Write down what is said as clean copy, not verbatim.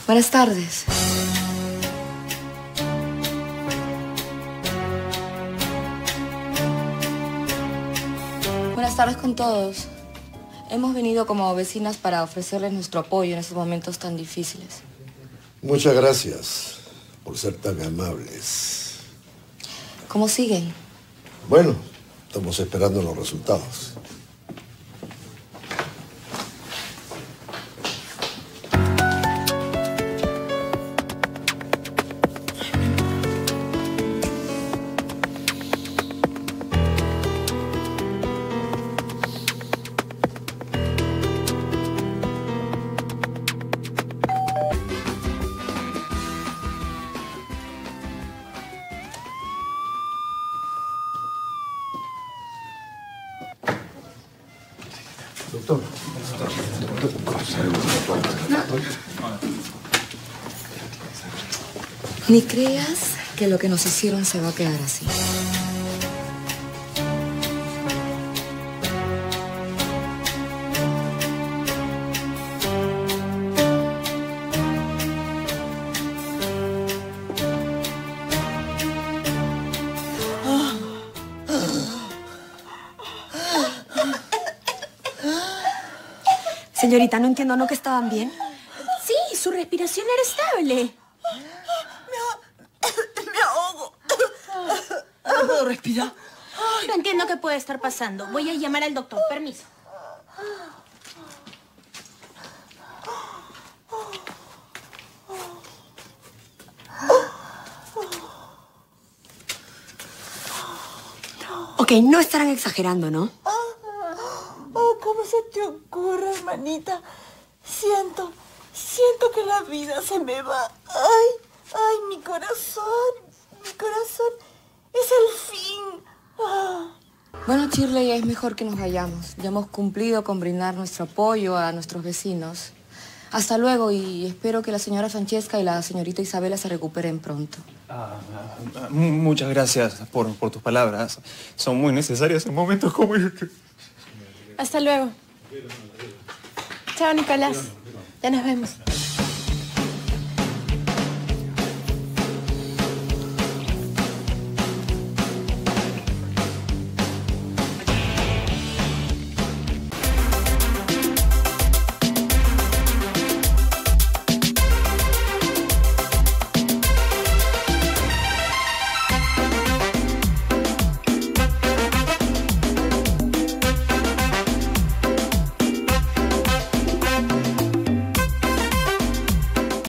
Buenas tardes. Buenas tardes con todos. Hemos venido como vecinas para ofrecerles nuestro apoyo en estos momentos tan difíciles. Muchas gracias por ser tan amables. ¿Cómo siguen? Bueno, estamos esperando los resultados. Doctor. Ni creas que lo que nos hicieron se va a quedar así. Señorita, no entiendo, ¿no que estaban bien? Sí, su respiración era estable. Me ahogo. No puedo respirar. No entiendo qué puede estar pasando. Voy a llamar al doctor. Permiso. Ok, no estarán exagerando, ¿no? ¿Cómo se te ocurre, hermanita? Siento que la vida se me va. Ay, mi corazón es el fin. Bueno, Shirley, es mejor que nos vayamos. Ya hemos cumplido con brindar nuestro apoyo a nuestros vecinos. Hasta luego y espero que la señora Francesca y la señorita Isabela se recuperen pronto. Muchas gracias por tus palabras. Son muy necesarias en momentos como este. Hasta luego. Chao, Nicolás. Ya nos vemos.